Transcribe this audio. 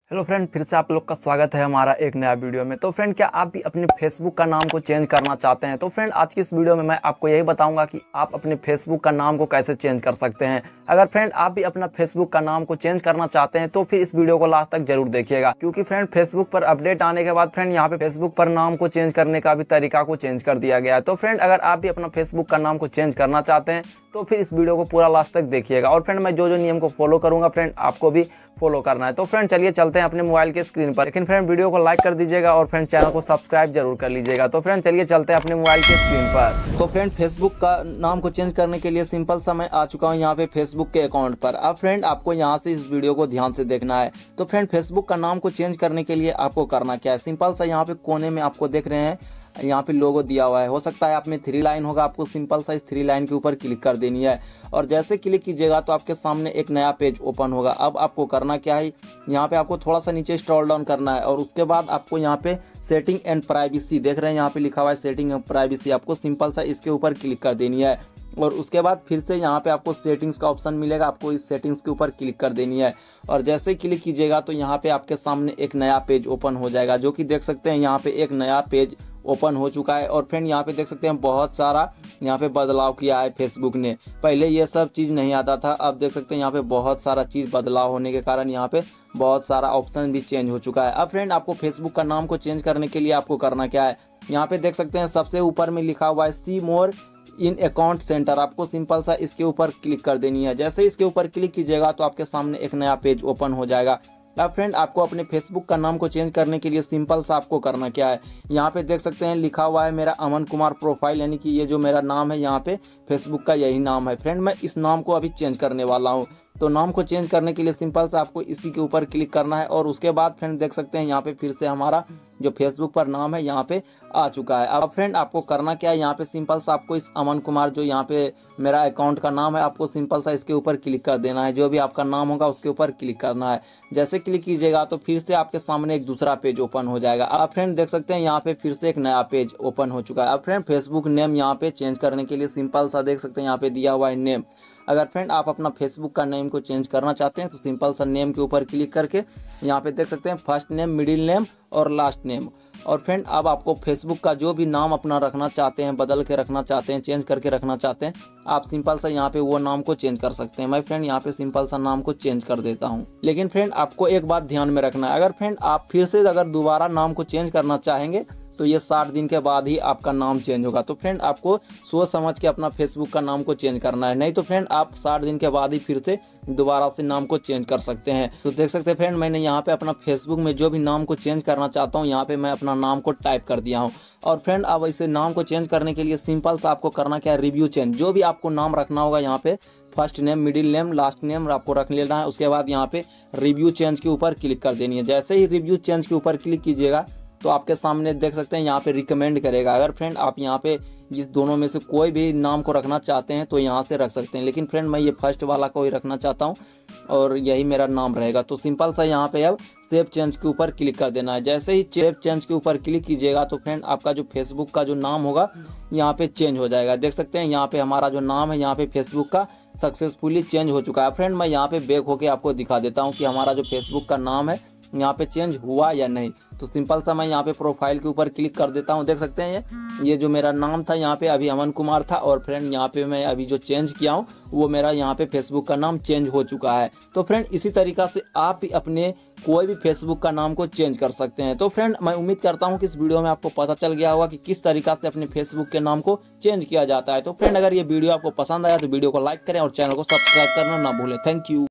Hello friend, फिर से आप लोग का स्वागत है हमारा एक नया वीडियो में। तो फ्रेंड, क्या आप भी अपने फेसबुक का नाम को चेंज करना चाहते हैं? तो फ्रेंड, आज की इस वीडियो में मैं आपको यही बताऊंगा कि आप अपने फेसबुक का नाम को कैसे चेंज कर सकते हैं। अगर फ्रेंड आप भी अपना फेसबुक का नाम को चेंज करना चाहते हैं तो फिर इस वीडियो को लास्ट तक जरूर देखिएगा, क्योंकि फ्रेंड फेसबुक पर अपडेट आने के बाद फ्रेंड यहाँ पे फेसबुक पर नाम को चेंज करने का भी तरीका को चेंज कर दिया गया है। तो फ्रेंड, अगर आप भी अपना फेसबुक का नाम को चेंज करना चाहते हैं तो फिर इस वीडियो को पूरा लास्ट तक देखिएगा। और फ्रेंड, मैं जो जो नियम को फॉलो करूंगा फ्रेंड आपको भी फॉलो करना है। तो फ्रेंड चलिए चलते हैं अपने मोबाइल के स्क्रीन पर। लेकिन फ्रेंड वीडियो को लाइक कर दीजिएगा और फ्रेंड चैनल को सब्सक्राइब जरूर कर लीजिएगा। तो फ्रेंड चलिए चलते हैं अपने मोबाइल के स्क्रीन पर। तो फ्रेंड फेसबुक का नाम को चेंज करने के लिए सिंपल सा मैं आ चुका हूँ यहाँ पे फेसबुक के अकाउंट पर। अब फ्रेंड आपको यहाँ से इस वीडियो को ध्यान से देखना है। तो फ्रेंड फेसबुक का नाम को चेंज करने के लिए आपको करना क्या है, सिंपल सा यहाँ पे कोने में आपको देख रहे हैं यहाँ पे लोगो दिया हुआ है। हो सकता है आप में 3 लाइन होगा, आपको सिंपल सा इस 3 लाइन के ऊपर क्लिक कर देनी है और जैसे क्लिक कीजिएगा तो आपके सामने एक नया पेज ओपन होगा। अब आपको करना क्या है, यहाँ पे आपको थोड़ा सा नीचे स्क्रॉल डाउन करना है और उसके बाद आपको यहाँ पे सेटिंग एंड प्राइवेसी देख रहे हैं, यहाँ पे लिखा हुआ है सेटिंग एंड प्राइवेसी। आपको सिंपल सा इसके ऊपर क्लिक कर देनी है और उसके बाद फिर से यहाँ पे आपको सेटिंग्स का ऑप्शन मिलेगा, आपको इस सेटिंग्स के ऊपर क्लिक कर देनी है और जैसे ही क्लिक कीजिएगा तो यहाँ पे आपके सामने एक नया पेज ओपन हो जाएगा, जो कि देख सकते हैं यहाँ पे एक नया पेज ओपन हो चुका है। और फ्रेंड यहाँ पे देख सकते हैं बहुत सारा यहाँ पे बदलाव किया है फेसबुक ने। पहले ये सब चीज़ नहीं आता था, अब देख सकते हैं यहाँ पे बहुत सारा चीज़ बदलाव होने के कारण यहाँ पे बहुत सारा ऑप्शन भी चेंज हो चुका है। अब फ्रेंड आपको फेसबुक का नाम को चेंज करने के लिए आपको करना क्या है, यहाँ पे देख सकते हैं सबसे ऊपर में लिखा हुआ है see more in account center. आपको सिंपल सा इसके ऊपर क्लिक कर देनी है। जैसे इसके ऊपर क्लिक कीजिएगा तो आपके सामने एक नया पेज ओपन हो जाएगा। अब फ्रेंड आपको अपने फेसबुक का नाम को चेंज करने के लिए सिंपल सा आपको करना क्या है, यहाँ पे देख सकते हैं लिखा हुआ है मेरा अमन कुमार प्रोफाइल, यानी कि ये जो मेरा नाम है यहाँ पे फेसबुक का यही नाम है। फ्रेंड मैं इस नाम को अभी चेंज करने वाला हूँ। तो नाम को चेंज करने के लिए सिंपल सा आपको इसी के ऊपर क्लिक करना है और उसके बाद फ्रेंड देख सकते हैं यहाँ पे फिर से हमारा जो फेसबुक पर नाम है यहाँ पे आ चुका है। अब फ्रेंड आपको करना क्या है, यहाँ पे सिंपल सा आपको इस अमन कुमार जो यहाँ पे मेरा अकाउंट का नाम है, आपको सिंपल सा इसके ऊपर क्लिक कर देना है। जो भी आपका नाम होगा उसके ऊपर क्लिक करना है। जैसे क्लिक कीजिएगा तो फिर से आपके सामने एक दूसरा पेज ओपन हो जाएगा। अब फ्रेंड देख सकते हैं यहाँ पे फिर से एक नया पेज ओपन हो चुका है। अब फ्रेंड फेसबुक नेम यहाँ पे चेंज करने के लिए सिंपल सा देख सकते हैं यहाँ पे दिया हुआ है नेम। अगर फ्रेंड आप अपना फेसबुक का नेम को चेंज करना चाहते हैं तो सिंपल सा नेम के ऊपर क्लिक करके यहाँ पे देख सकते हैं फर्स्ट नेम, मिडिल नेम और लास्ट नेम। और फ्रेंड अब आपको फेसबुक का जो भी नाम अपना रखना चाहते हैं, बदल के रखना चाहते हैं, चेंज करके रखना चाहते हैं, आप सिंपल सा यहाँ पे वो नाम को चेंज कर सकते हैं। मैं फ्रेंड यहाँ पे सिंपल सा नाम को चेंज कर देता हूँ। लेकिन फ्रेंड आपको एक बात ध्यान में रखना है, अगर फ्रेंड आप फिर से अगर दोबारा नाम को चेंज करना चाहेंगे तो ये 60 दिन के बाद ही आपका नाम चेंज होगा। तो फ्रेंड आपको सोच समझ के अपना फेसबुक का नाम को चेंज करना है, नहीं तो फ्रेंड आप 60 दिन के बाद ही फिर से दोबारा से नाम को चेंज कर सकते हैं। तो देख सकते हैं फ्रेंड मैंने यहाँ पे अपना फेसबुक में जो भी नाम को चेंज करना चाहता हूँ यहाँ पे मैं अपना नाम को टाइप कर दिया हूँ। और फ्रेंड अब इसे नाम को चेंज करने के लिए सिंपल सा आपको करना क्या है, रिव्यू चेंज, जो भी आपको नाम रखना होगा यहाँ पे first name, middle name, last name आपको रख लेना है। उसके बाद यहाँ पे रिव्यू चेंज के ऊपर क्लिक कर देनी है। जैसे ही रिव्यू चेंज के ऊपर क्लिक कीजिएगा तो आपके सामने देख सकते हैं यहाँ पे रिकमेंड करेगा। अगर फ्रेंड आप यहाँ पे इस दोनों में से कोई भी नाम को रखना चाहते हैं तो यहाँ से रख सकते हैं, लेकिन फ्रेंड मैं ये फर्स्ट वाला को ही रखना चाहता हूँ और यही मेरा नाम रहेगा। तो सिंपल सा यहाँ पे अब सेव चेंज के ऊपर क्लिक कर देना है। जैसे ही सेव चेंज के ऊपर क्लिक कीजिएगा तो फ्रेंड आपका जो फेसबुक का जो नाम होगा यहाँ पे चेंज हो जाएगा। देख सकते हैं यहाँ पे हमारा जो नाम है यहाँ पे फेसबुक का सक्सेसफुली चेंज हो चुका है। फ्रेंड मैं यहाँ पे बैक होके आपको दिखा देता हूँ कि हमारा जो फेसबुक का नाम है यहाँ पे चेंज हुआ या नहीं। तो सिंपल सा मैं यहाँ पे प्रोफाइल के ऊपर क्लिक कर देता हूँ। देख सकते हैं ये जो मेरा नाम था यहाँ पे अभी अमन कुमार था और फ्रेंड यहाँ पे मैं अभी जो चेंज किया हूँ वो मेरा यहाँ पे फेसबुक का नाम चेंज हो चुका है। तो फ्रेंड इसी तरीका से आप भी अपने कोई भी फेसबुक का नाम को चेंज कर सकते हैं। तो फ्रेंड मैं उम्मीद करता हूँ कि इस वीडियो में आपको पता चल गया होगा कि किस तरीका से अपने फेसबुक के नाम को चेंज किया जाता है। तो फ्रेंड अगर ये वीडियो आपको पसंद आया तो वीडियो को लाइक करें और चैनल को सब्सक्राइब करना ना भूलें। Thank you.